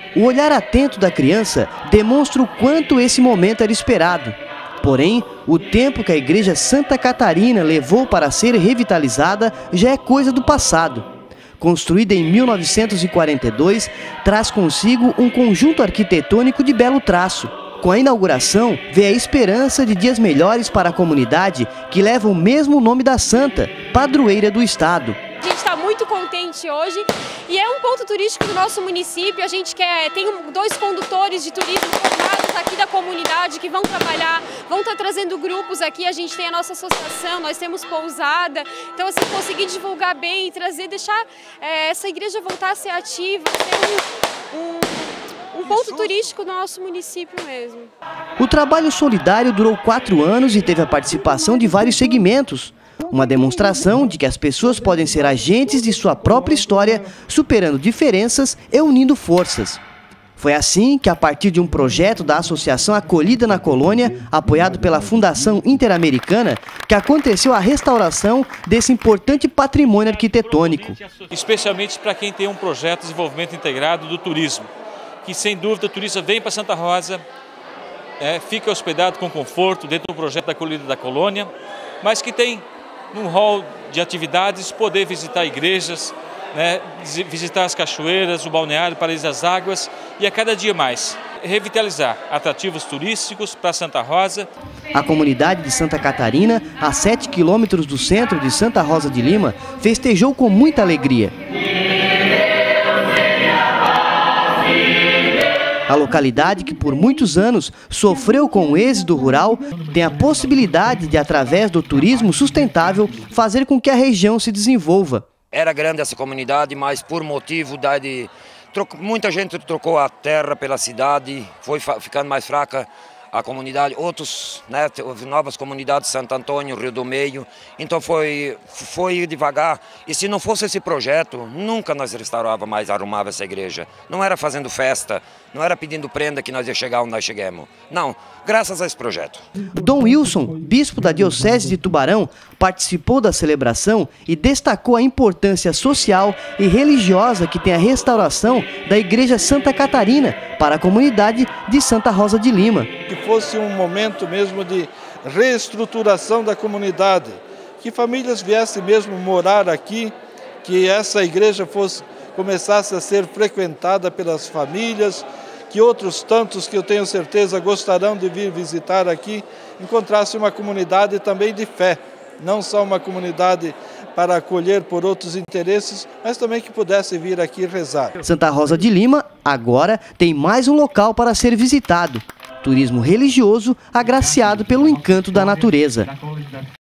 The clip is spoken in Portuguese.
O olhar atento da criança demonstra o quanto esse momento era esperado. Porém, o tempo que a Igreja Santa Catarina levou para ser revitalizada já é coisa do passado. Construída em 1942, traz consigo um conjunto arquitetônico de belo traço. Com a inauguração, vê a esperança de dias melhores para a comunidade que leva o mesmo nome da santa, padroeira do estado. A gente está muito contente hoje e é um ponto turístico do nosso município. A gente tem 2 condutores de turismo formados aqui da comunidade que vão trabalhar, vão estar trazendo grupos aqui. A gente tem a nossa associação, nós temos pousada. Então, assim, conseguir divulgar bem e trazer, deixar essa igreja voltar a ser ativa, ser um ponto turístico do nosso município mesmo. O trabalho solidário durou 4 anos e teve a participação de vários segmentos. Uma demonstração de que as pessoas podem ser agentes de sua própria história, superando diferenças e unindo forças. Foi assim que, a partir de um projeto da Associação Acolhida na Colônia, apoiado pela Fundação Interamericana, que aconteceu a restauração desse importante patrimônio arquitetônico. Especialmente para quem tem um projeto de desenvolvimento integrado do turismo, que sem dúvida o turista vem para Santa Rosa, fica hospedado com conforto dentro do projeto da Acolhida da Colônia, mas que tem num hall de atividades poder visitar igrejas, visitar as cachoeiras, o balneário, o Paraíso das Águas e a cada dia mais revitalizar atrativos turísticos para Santa Rosa. A comunidade de Santa Catarina, a 7 quilômetros do centro de Santa Rosa de Lima, festejou com muita alegria. A localidade, que por muitos anos sofreu com o êxodo rural, tem a possibilidade de, através do turismo sustentável, fazer com que a região se desenvolva. Era grande essa comunidade, mas por motivo muita gente trocou a terra pela cidade, foi ficando mais fraca a comunidade, outros, novas comunidades, Santo Antônio, Rio do Meio, então foi devagar. E se não fosse esse projeto, nunca nós restaurava mais, arrumava essa igreja. Não era fazendo festa, não era pedindo prenda que nós ia chegar onde nós chegamos. Não, graças a esse projeto. Dom Wilson, bispo da Diocese de Tubarão, participou da celebração e destacou a importância social e religiosa que tem a restauração da Igreja Santa Catarina para a comunidade de Santa Rosa de Lima. Que fosse um momento mesmo de reestruturação da comunidade, que famílias viessem mesmo morar aqui, que essa igreja começasse a ser frequentada pelas famílias, que outros tantos que eu tenho certeza gostarão de vir visitar aqui, encontrassem uma comunidade também de fé, não só uma comunidade para acolher por outros interesses, mas também que pudesse vir aqui rezar. Santa Rosa de Lima agora tem mais um local para ser visitado. Turismo religioso agraciado pelo encanto da natureza.